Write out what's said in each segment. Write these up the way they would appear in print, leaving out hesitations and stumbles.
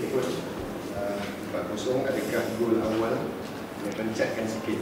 coach, 4-0 adakah gol awal yang pencatkan sikit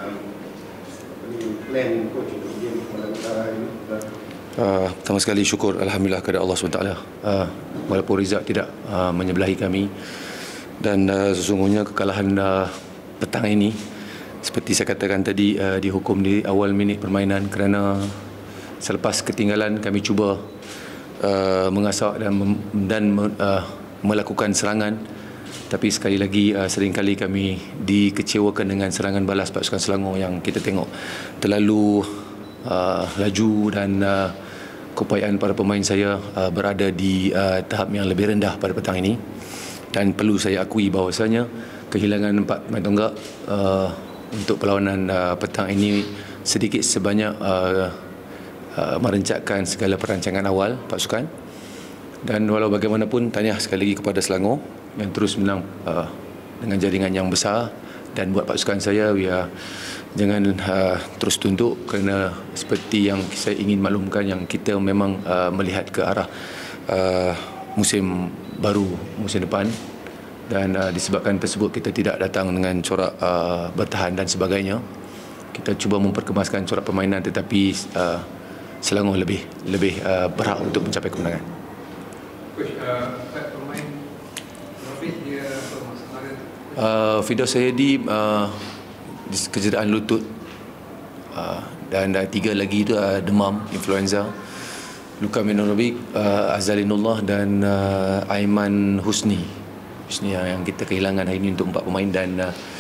plan coach untuk game Malang Utara ini? Pertama sekali syukur Alhamdulillah kepada Allah SWT, walaupun Rizak tidak menyebelahi kami. Dan sesungguhnya kekalahan petang ini seperti saya katakan tadi, dihukum di awal minit permainan kerana selepas ketinggalan kami cuba mengasak dan melakukan serangan, tapi sekali lagi seringkali kami dikecewakan dengan serangan balas pasukan Selangor yang kita tengok terlalu laju dan keupayaan para pemain saya berada di tahap yang lebih rendah pada petang ini. Dan perlu saya akui bahawasanya kehilangan 4 pemain tonggak untuk perlawanan petang ini sedikit sebanyak merencatkan segala perancangan awal pasukan. Dan walau bagaimanapun, tahniah sekali lagi kepada Selangor yang terus menang dengan jaringan yang besar. Dan buat pasukan saya, jangan terus tunduk, kerana seperti yang saya ingin maklumkan, yang kita memang melihat ke arah musim baru musim depan. Dan disebabkan tersebut kita tidak datang dengan corak bertahan dan sebagainya. Kita cuba memperkemaskan corak permainan, tetapi Selangor lebih berhak untuk mencapai kemenangan. Coach, pemain Robin dia kemarin Fidaus Sayyidi kecederaan lutut, dan 3 lagi itu demam influenza. Luka Minorovic, Azalinullah dan Aiman Husni yang kita kehilangan hari ini untuk 4 pemain. Dan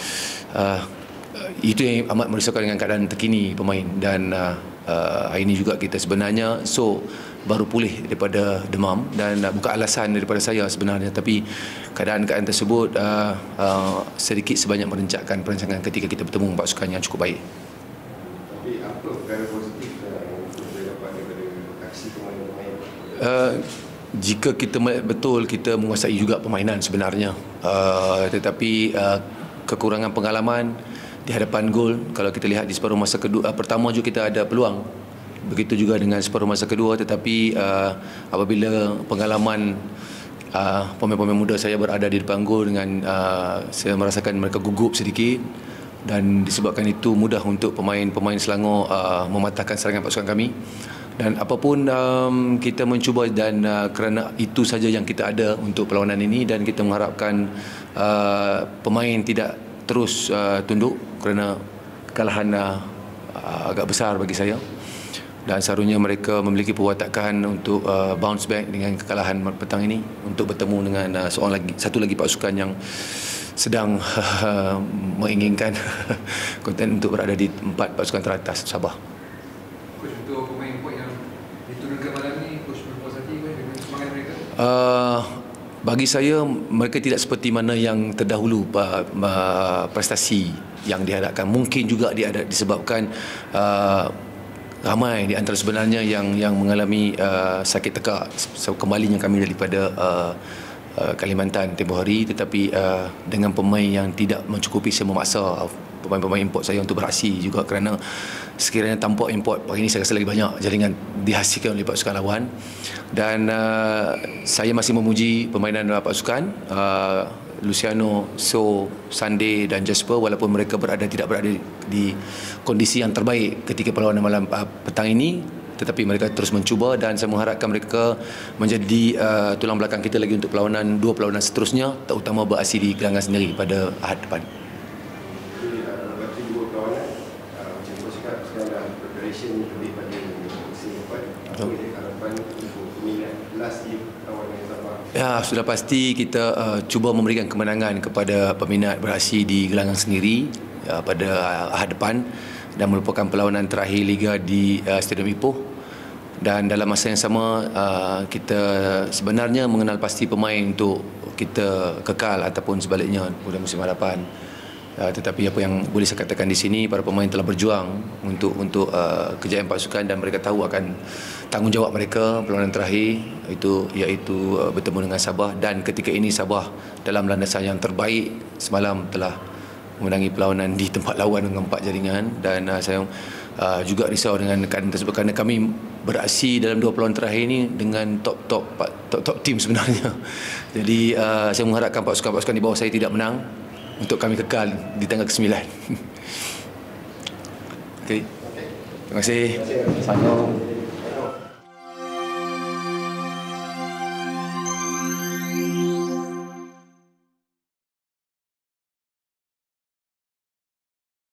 itu yang amat merisaukan dengan keadaan terkini pemain. Dan hari ini juga kita sebenarnya baru pulih daripada demam, dan bukan alasan daripada saya sebenarnya, tapi keadaan tersebut sedikit sebanyak merencatkan perancangan ketika kita bertemu pasukan yang cukup baik. Tapi apa perkara positif yang boleh dapat daripada aksi pemain-pemain? Jika kita melihat betul, kita menguasai juga permainan sebenarnya, tetapi kekurangan pengalaman di hadapan gol. Kalau kita lihat di separuh masa kedua, pertama juga kita ada peluang, begitu juga dengan separuh masa kedua, tetapi apabila pengalaman pemain-pemain muda saya berada di depan gol, dengan saya merasakan mereka gugup sedikit, dan disebabkan itu mudah untuk pemain-pemain Selangor mematahkan serangan pasukan kami. Dan apapun kita mencuba, dan kerana itu saja yang kita ada untuk perlawanan ini, dan kita mengharapkan pemain tidak terus tunduk, kerana kekalahan agak besar bagi saya. Dan seharusnya mereka memiliki perwatakan untuk bounce back dengan kekalahan petang ini, untuk bertemu dengan satu lagi pasukan yang sedang menginginkan konten untuk berada di 4 pasukan teratas Sabah. Coach, untuk pemain-pemain yang diturunkan malam ni, coach berpuas hati dengan semangat mereka? Bagi saya, mereka tidak seperti mana yang terdahulu prestasi yang dihadapkan. Mungkin juga disebabkan ramai di antara sebenarnya yang mengalami sakit tekak kembalinya kami daripada Kalimantan tempoh hari. Tetapi dengan pemain yang tidak mencukupi, saya memaksa pemain-pemain import saya untuk beraksi juga, kerana sekiranya tanpa import pagi ini saya rasa lagi banyak jaringan dihasilkan oleh pasukan lawan. Dan saya masih memuji permainan pasukan Luciano, So, Sunday dan Jasper, walaupun mereka tidak berada di kondisi yang terbaik ketika perlawanan malam petang ini, tetapi mereka terus mencuba, dan saya mengharapkan mereka menjadi tulang belakang kita lagi untuk perlawanan 2 perlawanan seterusnya, terutama beraksi di gelanggang sendiri pada Ahad depan. Berarti 2 perlawanan, macam coach cakap, sekarang dah preparation lebih pada musim depan. Apa harapan untuk peminat last year perlawanan yang Sabah? Ya, sudah pasti kita cuba memberikan kemenangan kepada peminat beraksi di gelanggang sendiri pada Ahad depan, dan merupakan perlawanan terakhir Liga di Stadium Ipoh. Dan dalam masa yang sama, kita sebenarnya mengenal pasti pemain untuk kita kekal ataupun sebaliknya pada musim hadapan. Tetapi apa yang boleh saya katakan di sini, para pemain telah berjuang untuk kejayaan pasukan, dan mereka tahu akan tanggungjawab mereka perlawanan terakhir itu, iaitu bertemu dengan Sabah. Dan ketika ini Sabah dalam landasan yang terbaik, semalam telah memenangi perlawanan di tempat lawan dengan 4 jaringan. Dan saya juga risau dengan keadaan tersebut, kerana kami beraksi dalam 2 peluang terakhir ini dengan top tim sebenarnya. Jadi saya mengharapkan pasukan-pasukan di bawah saya tidak menang untuk kami kekal di tanggal ke-9. Okey. Terima kasih. Terima kasih.